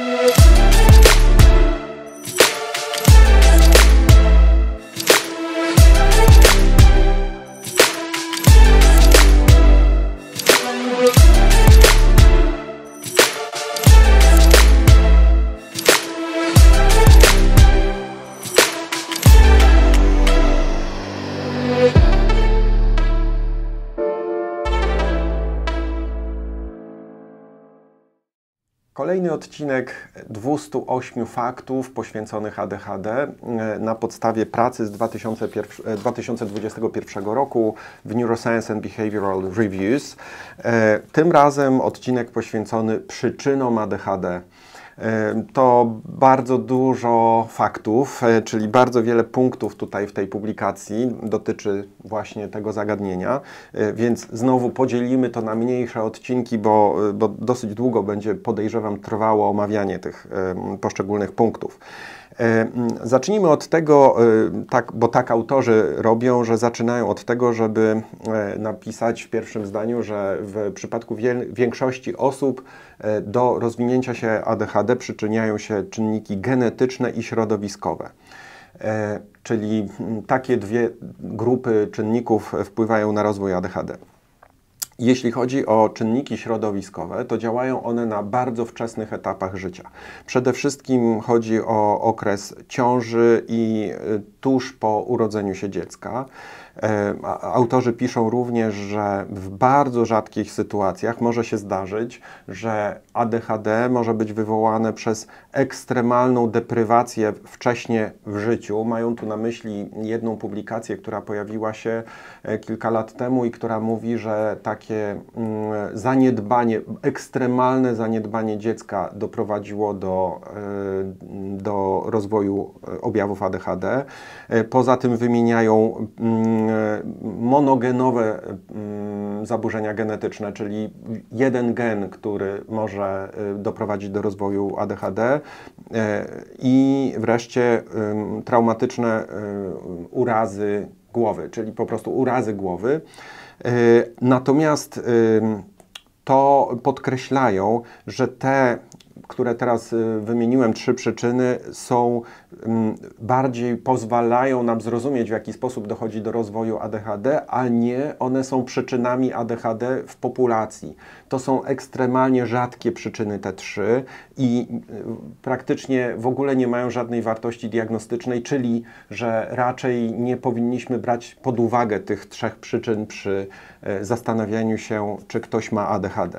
Kolejny odcinek 208 faktów poświęconych ADHD na podstawie pracy z 2021 roku w Neuroscience and Behavioral Reviews. Tym razem odcinek poświęcony przyczynom ADHD. To bardzo dużo faktów, czyli bardzo wiele punktów tutaj w tej publikacji dotyczy właśnie tego zagadnienia, więc znowu podzielimy to na mniejsze odcinki, bo dosyć długo będzie, podejrzewam, trwało omawianie tych poszczególnych punktów. Zacznijmy od tego, bo tak autorzy robią, że zaczynają od tego, żeby napisać w pierwszym zdaniu, że w przypadku większości osób do rozwinięcia się ADHD przyczyniają się czynniki genetyczne i środowiskowe. Czyli takie dwie grupy czynników wpływają na rozwój ADHD. Jeśli chodzi o czynniki środowiskowe, to działają one na bardzo wczesnych etapach życia. Przede wszystkim chodzi o okres ciąży i tuż po urodzeniu się dziecka. Autorzy piszą również, że w bardzo rzadkich sytuacjach może się zdarzyć, że ADHD może być wywołane przez ekstremalną deprywację wcześnie w życiu. Mają tu na myśli jedną publikację, która pojawiła się kilka lat temu i która mówi, że takie zaniedbanie, ekstremalne zaniedbanie dziecka doprowadziło do rozwoju objawów ADHD. Poza tym wymieniają monogenowe zaburzenia genetyczne, czyli jeden gen, który może doprowadzić do rozwoju ADHD i wreszcie traumatyczne urazy głowy, czyli po prostu urazy głowy. Natomiast to podkreślają, że te, które teraz wymieniłem, 3 przyczyny, bardziej pozwalają nam zrozumieć, w jaki sposób dochodzi do rozwoju ADHD, a nie one są przyczynami ADHD w populacji. To są ekstremalnie rzadkie przyczyny, te 3, i praktycznie w ogóle nie mają żadnej wartości diagnostycznej, czyli że raczej nie powinniśmy brać pod uwagę tych 3 przyczyn przy zastanawianiu się, czy ktoś ma ADHD.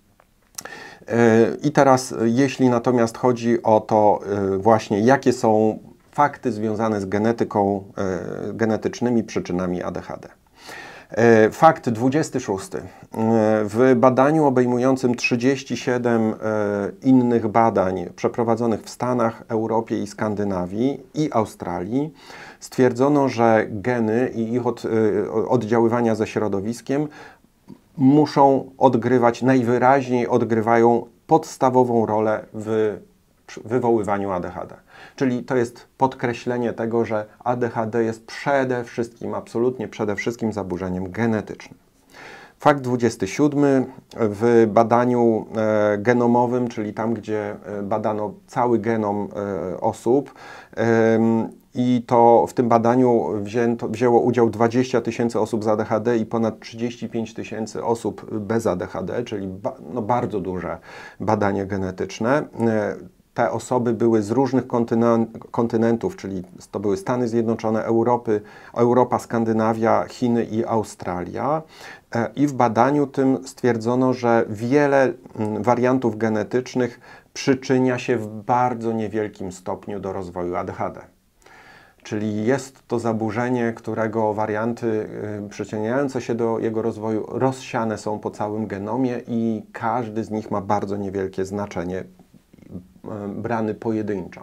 I teraz, jeśli natomiast chodzi o to właśnie, jakie są fakty związane z genetyką, genetycznymi przyczynami ADHD. Fakt 26. W badaniu obejmującym 37 innych badań przeprowadzonych w Stanach, Europie i Skandynawii i Australii stwierdzono, że geny i ich oddziaływania ze środowiskiem muszą odgrywać, najwyraźniej odgrywają podstawową rolę w wywoływaniu ADHD. Czyli to jest podkreślenie tego, że ADHD jest przede wszystkim, absolutnie przede wszystkim zaburzeniem genetycznym. Fakt 27. W badaniu genomowym, czyli tam, gdzie badano cały genom osób, i to w tym badaniu wzięło udział 20 000 osób z ADHD i ponad 35 000 osób bez ADHD, czyli bardzo duże badanie genetyczne. Te osoby były z różnych kontynentów, czyli to były Stany Zjednoczone, Europa, Skandynawia, Chiny i Australia. I w badaniu tym stwierdzono, że wiele wariantów genetycznych przyczynia się w bardzo niewielkim stopniu do rozwoju ADHD. Czyli jest to zaburzenie, którego warianty przyczyniające się do jego rozwoju rozsiane są po całym genomie i każdy z nich ma bardzo niewielkie znaczenie, brany pojedynczo.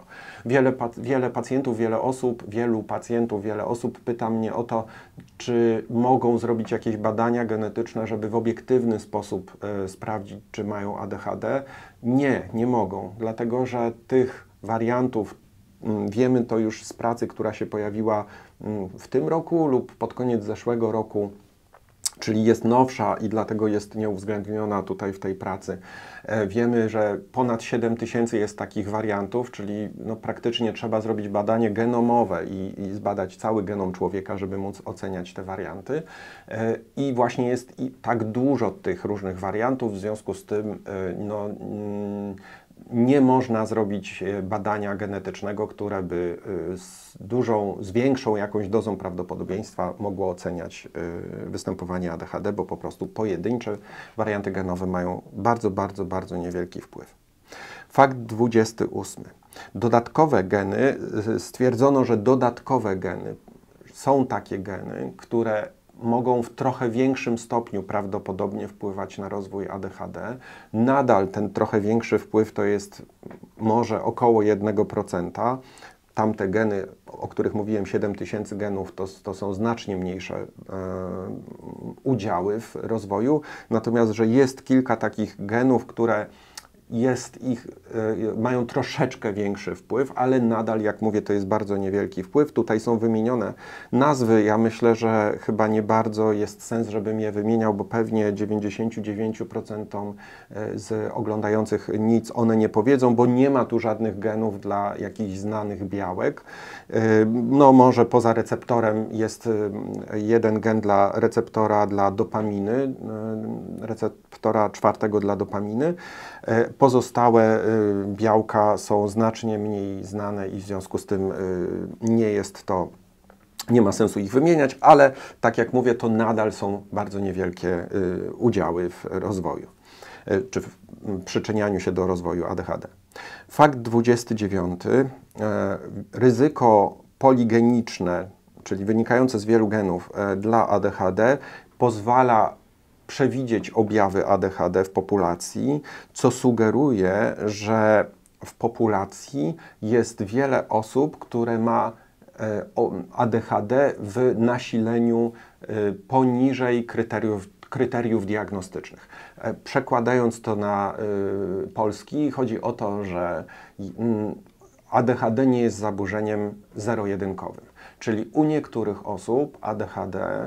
Wielu pacjentów, wiele osób pyta mnie o to, czy mogą zrobić jakieś badania genetyczne, żeby w obiektywny sposób sprawdzić, czy mają ADHD. Nie mogą, dlatego że tych wariantów, wiemy to już z pracy, która się pojawiła w tym roku lub pod koniec zeszłego roku, czyli jest nowsza i dlatego jest nieuwzględniona tutaj w tej pracy. Wiemy, że ponad 7000 jest takich wariantów, czyli no praktycznie trzeba zrobić badanie genomowe i zbadać cały genom człowieka, żeby móc oceniać te warianty. I właśnie jest tak dużo tych różnych wariantów, w związku z tym no, nie można zrobić badania genetycznego, które by z większą jakąś dozą prawdopodobieństwa mogło oceniać występowanie ADHD, bo po prostu pojedyncze warianty genowe mają bardzo niewielki wpływ. Fakt 28. Dodatkowe geny, stwierdzono, że dodatkowe geny, są takie geny, które mogą w trochę większym stopniu prawdopodobnie wpływać na rozwój ADHD. Nadal ten trochę większy wpływ to jest może około 1%. Tamte geny, o których mówiłem, 7000 genów, to są znacznie mniejsze udziały w rozwoju. Natomiast, że jest kilka takich genów, które mają troszeczkę większy wpływ, ale nadal, jak mówię, to jest bardzo niewielki wpływ. Tutaj są wymienione nazwy. Ja myślę, że chyba nie bardzo jest sens, żebym je wymieniał, bo pewnie 99% z oglądających nic one nie powiedzą, bo nie ma tu żadnych genów dla jakichś znanych białek. No może poza receptorem jest jeden gen dla receptora dla dopaminy, receptora 4 dla dopaminy. Pozostałe białka są znacznie mniej znane i w związku z tym nie ma sensu ich wymieniać, ale tak jak mówię, to nadal są bardzo niewielkie udziały w rozwoju, czy w przyczynianiu się do rozwoju ADHD. Fakt 29. Ryzyko poligeniczne, czyli wynikające z wielu genów dla ADHD pozwala przewidzieć objawy ADHD w populacji, co sugeruje, że w populacji jest wiele osób, które ma ADHD w nasileniu poniżej kryteriów diagnostycznych. Przekładając to na polski, chodzi o to, że ADHD nie jest zaburzeniem zero-jedynkowym. Czyli u niektórych osób ADHD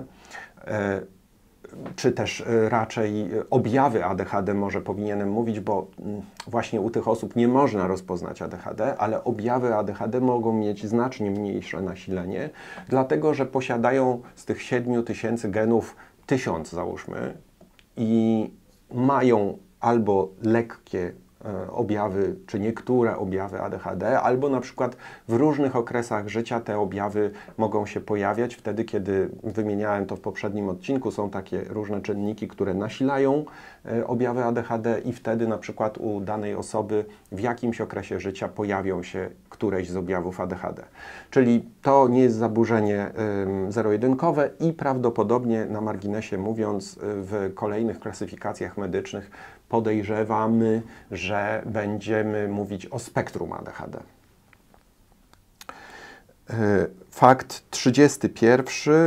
czy też raczej objawy ADHD może powinienem mówić, bo właśnie u tych osób nie można rozpoznać ADHD, ale objawy ADHD mogą mieć znacznie mniejsze nasilenie, dlatego że posiadają z tych 7000 genów 1000 załóżmy i mają albo lekkie objawy, czy niektóre objawy ADHD, albo na przykład w różnych okresach życia te objawy mogą się pojawiać. Wtedy, kiedy wymieniałem to w poprzednim odcinku, są takie różne czynniki, które nasilają objawy ADHD i wtedy na przykład u danej osoby w jakimś okresie życia pojawią się któreś z objawów ADHD. Czyli to nie jest zaburzenie zero-jedynkowe i prawdopodobnie, na marginesie mówiąc, w kolejnych klasyfikacjach medycznych podejrzewamy, że będziemy mówić o spektrum ADHD. Fakt 31.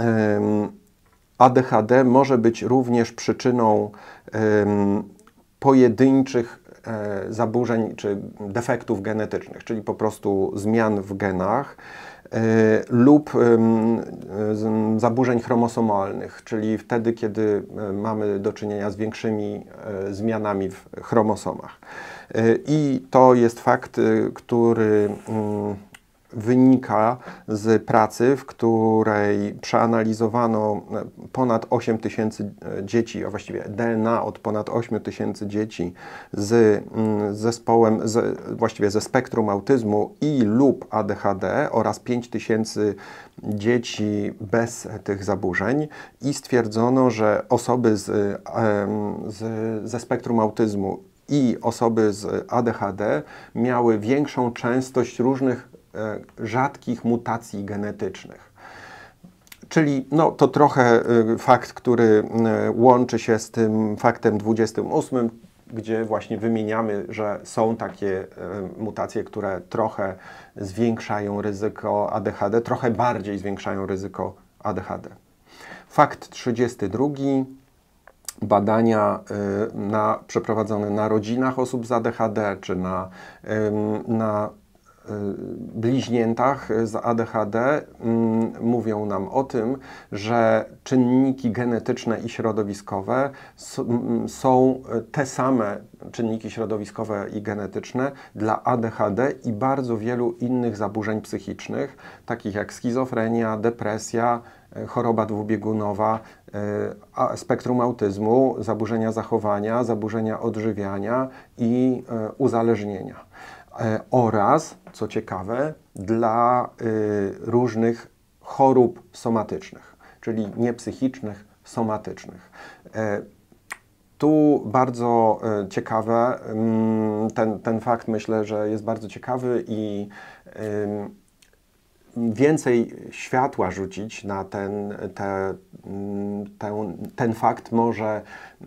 ADHD może być również przyczyną pojedynczych zaburzeń czy defektów genetycznych, czyli po prostu zmian w genach lub zaburzeń chromosomalnych, czyli wtedy, kiedy mamy do czynienia z większymi zmianami w chromosomach. I to jest fakt, który wynika z pracy, w której przeanalizowano ponad 8000 dzieci, a właściwie DNA od ponad 8000 dzieci z zespołem, właściwie ze spektrum autyzmu i lub ADHD oraz 5000 dzieci bez tych zaburzeń i stwierdzono, że osoby ze spektrum autyzmu i osoby z ADHD miały większą częstość różnych rzadkich mutacji genetycznych. Czyli no, to trochę fakt, który łączy się z tym faktem 28, gdzie właśnie wymieniamy, że są takie mutacje, które trochę zwiększają ryzyko ADHD, trochę bardziej zwiększają ryzyko ADHD. Fakt 32. Badania przeprowadzone na rodzinach osób z ADHD, czy na bliźniętach z ADHD mówią nam o tym, że czynniki genetyczne i środowiskowe są te same czynniki środowiskowe i genetyczne dla ADHD i bardzo wielu innych zaburzeń psychicznych, takich jak schizofrenia, depresja, choroba dwubiegunowa, spektrum autyzmu, zaburzenia zachowania, zaburzenia odżywiania i uzależnienia. Oraz, co ciekawe, dla różnych chorób somatycznych, czyli nie psychicznych, somatycznych. Tu bardzo ciekawe, ten fakt myślę, że jest bardzo ciekawy i więcej światła rzucić na ten fakt może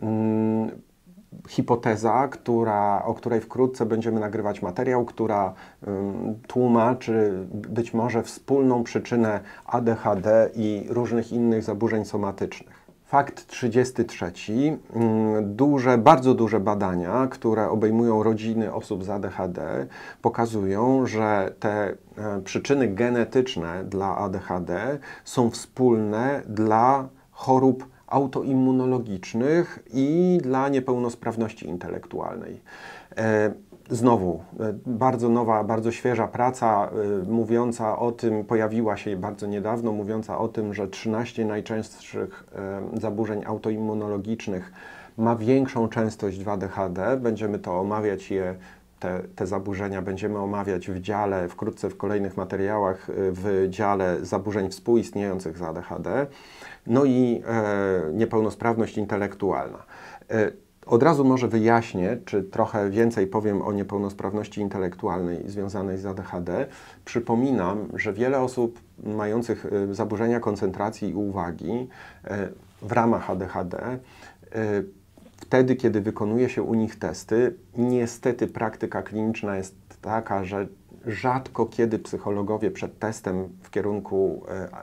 hipoteza, o której wkrótce będziemy nagrywać materiał, która tłumaczy być może wspólną przyczynę ADHD i różnych innych zaburzeń somatycznych. Fakt 33. Bardzo duże badania, które obejmują rodziny osób z ADHD, pokazują, że te przyczyny genetyczne dla ADHD są wspólne dla chorób autoimmunologicznych i dla niepełnosprawności intelektualnej. Znowu, bardzo nowa, bardzo świeża praca mówiąca o tym, pojawiła się bardzo niedawno, mówiąca o tym, że 13 najczęstszych zaburzeń autoimmunologicznych ma większą częstość w ADHD. Będziemy to omawiać te zaburzenia będziemy omawiać w dziale, wkrótce w kolejnych materiałach, w dziale zaburzeń współistniejących z ADHD. No i niepełnosprawność intelektualna. Od razu może wyjaśnię, czy trochę więcej powiem o niepełnosprawności intelektualnej związanej z ADHD. Przypominam, że wiele osób mających zaburzenia koncentracji i uwagi w ramach ADHD, wtedy, kiedy wykonuje się u nich testy, niestety praktyka kliniczna jest taka, że rzadko kiedy psychologowie przed testem w kierunku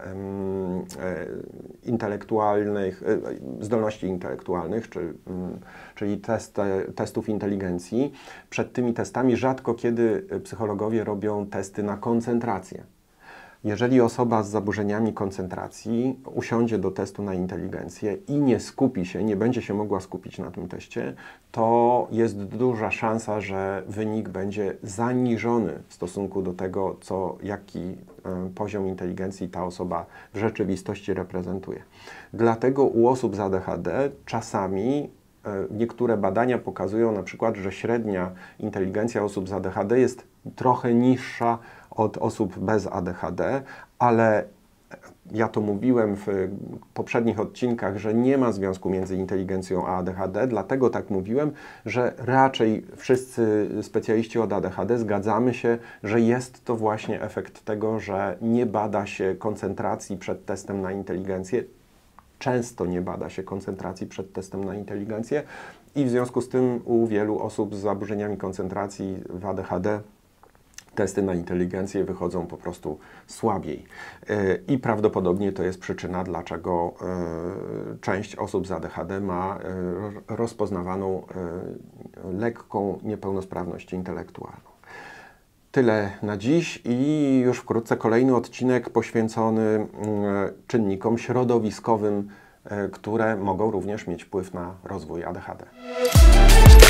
zdolności intelektualnych, czyli testów inteligencji, przed tymi testami rzadko kiedy psychologowie robią testy na koncentrację. Jeżeli osoba z zaburzeniami koncentracji usiądzie do testu na inteligencję i nie skupi się, nie będzie się mogła skupić na tym teście, to jest duża szansa, że wynik będzie zaniżony w stosunku do tego, jaki poziom inteligencji ta osoba w rzeczywistości reprezentuje. Dlatego u osób z ADHD czasami niektóre badania pokazują na przykład, że średnia inteligencja osób z ADHD jest trochę niższa od osób bez ADHD, ale ja to mówiłem w poprzednich odcinkach, że nie ma związku między inteligencją a ADHD, dlatego tak mówiłem, że raczej wszyscy specjaliści od ADHD zgadzamy się, że jest to właśnie efekt tego, że nie bada się koncentracji przed testem na inteligencję. Często nie bada się koncentracji przed testem na inteligencję i w związku z tym u wielu osób z zaburzeniami koncentracji w ADHD testy na inteligencję wychodzą po prostu słabiej. I prawdopodobnie to jest przyczyna, dlaczego część osób z ADHD ma rozpoznawaną lekką niepełnosprawność intelektualną. Tyle na dziś i już wkrótce kolejny odcinek poświęcony czynnikom środowiskowym, które mogą również mieć wpływ na rozwój ADHD.